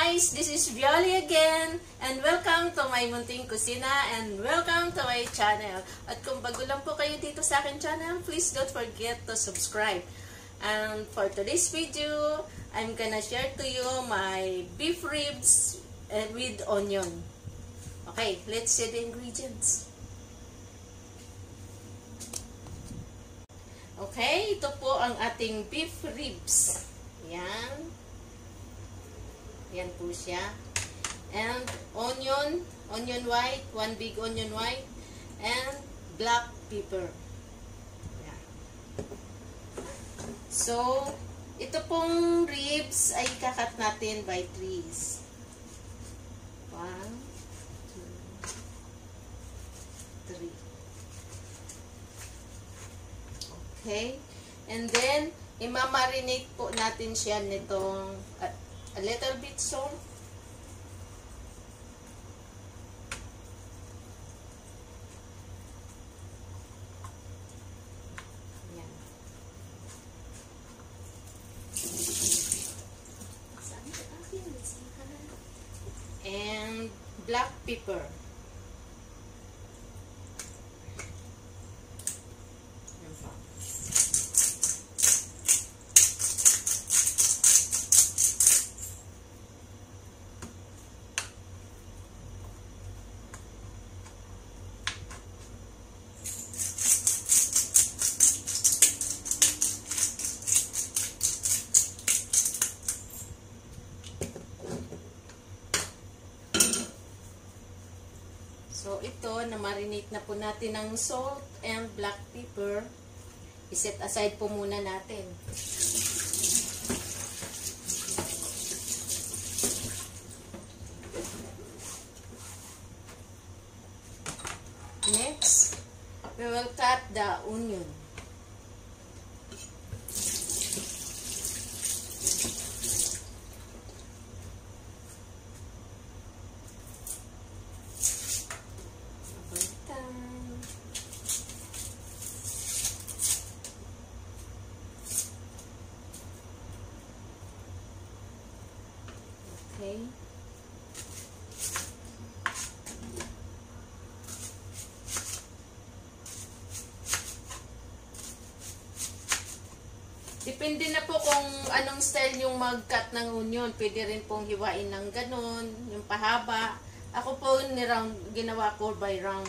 guys, this is Violy again and welcome to my munting kusina and welcome to my channel. At kung bago lang po kayo dito sa akin channel, please don't forget to subscribe. And for today's video, I'm gonna share to you my beef ribs with onion. Okay, let's see the ingredients. Okay, ito po ang ating beef ribs. Yan. Yan po siya. And onion white, 1 big onion white, and black pepper. Yan. So, ito pong ribs ay kakat natin by 3s. 1, 2, 3. Okay. And then, imamarinate po natin siya nitong a little bit salt. Yan. And black pepper. So, ito, na-marinate na po natin ng salt and black pepper. I-set aside po muna natin. Next, we will cut the onion. Okay. Depende na po kung anong style yung mag-cut ng onion. Pwede rin pong hiwain ng ganon, yung pahaba. Ako po ginawa ko by round.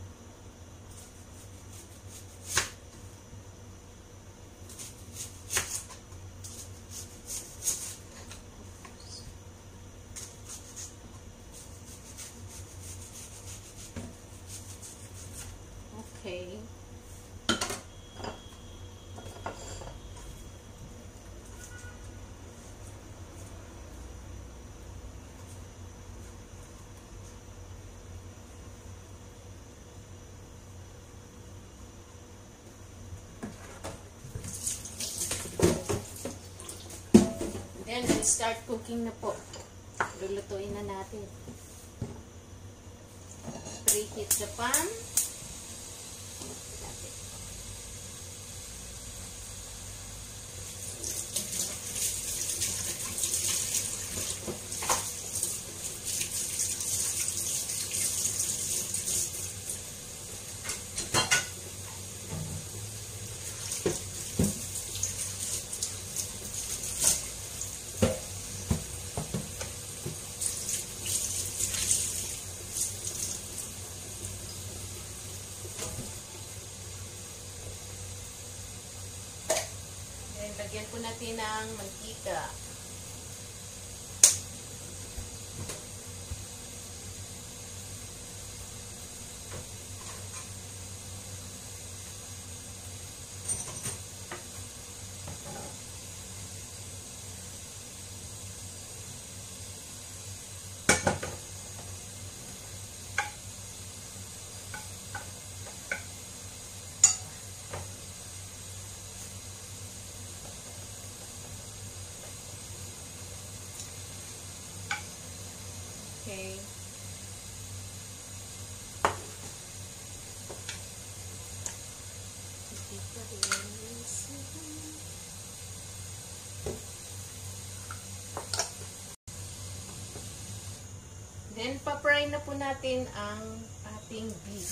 Okay. Then, we'll start cooking na po. Lulutuin na natin. Preheat the pan. Lagyan po natin ng mantika. Okay. Then, pa-fry na po natin ang ating beef.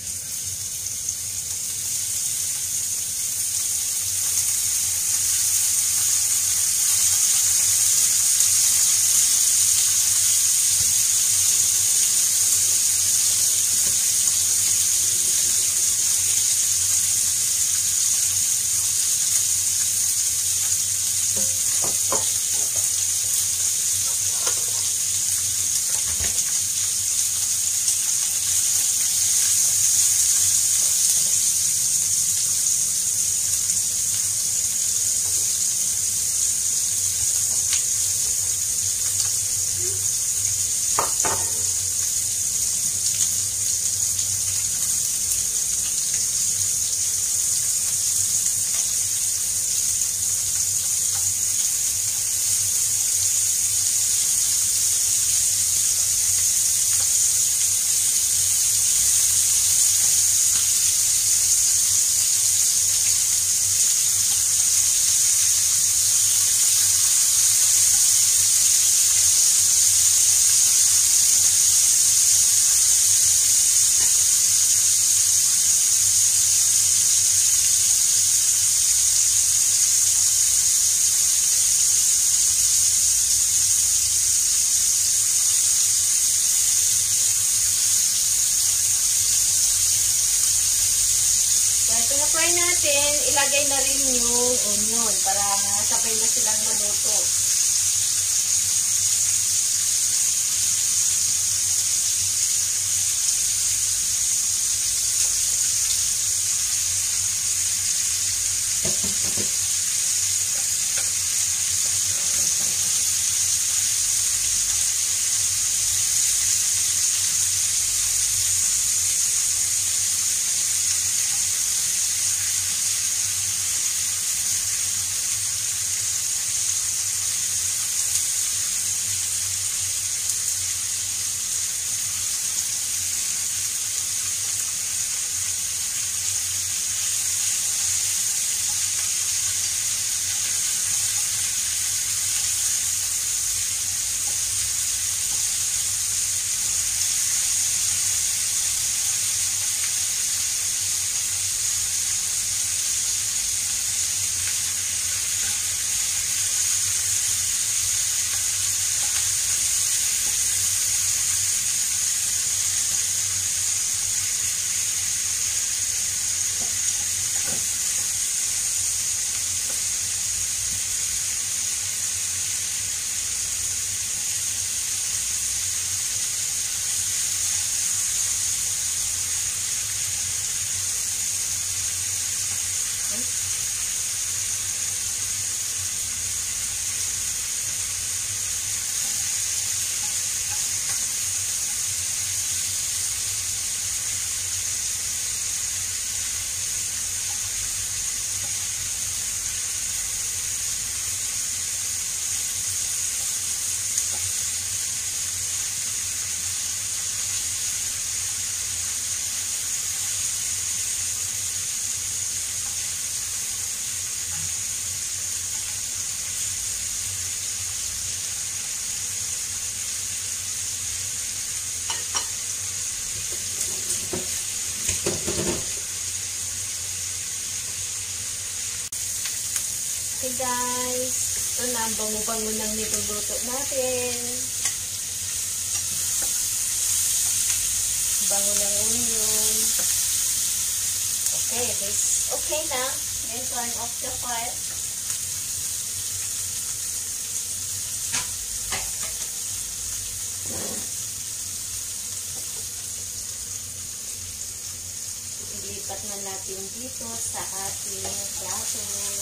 Ito na fry natin, ilagay na rin yung onion para sabay na silang maluto. Okay guys, ito na ang bango-bango ng niluluto natin. Bango ng onion. Okay, this okay na. Then turn off the fire. Ilipat na natin dito sa ating plato.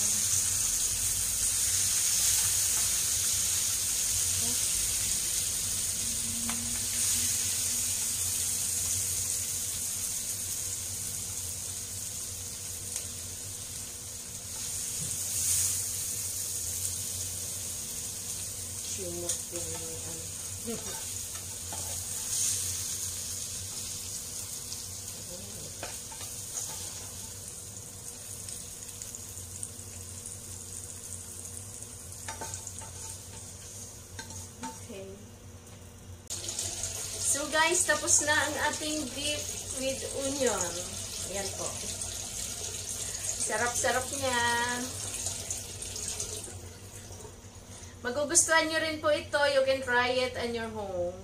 Sumok yung So guys, tapos na ang ating beef with onion. Ayan po. Sarap-sarap niya. Magugustuhan nyo rin po ito. You can try it in your home.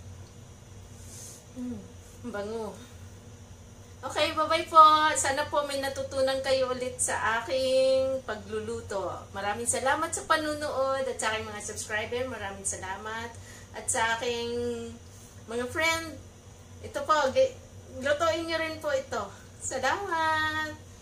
Bango. Okay, bye-bye po. Sana po may natutunan kayo ulit sa aking pagluluto. Maraming salamat sa panunood at sa aking mga subscriber. Maraming salamat. At sa aking mga friend, ito po, lutuin nyo rin po ito. Salamat!